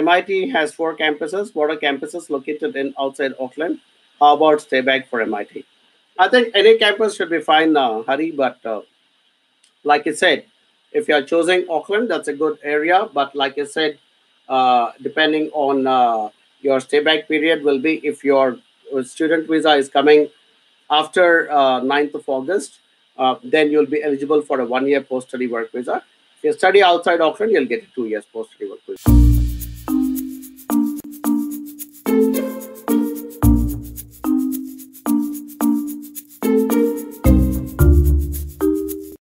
MIT has 4 campuses. What are campuses located in outside Auckland? How about stay back for MIT? I think any campus should be fine, Hari. But like I said, if you are choosing Auckland, that's a good area. But like I said, depending on your stay back period, will be if your student visa is coming after 9th of August, then you'll be eligible for a 1-year post study work visa. If you study outside Auckland, you'll get a 2 years post study work visa.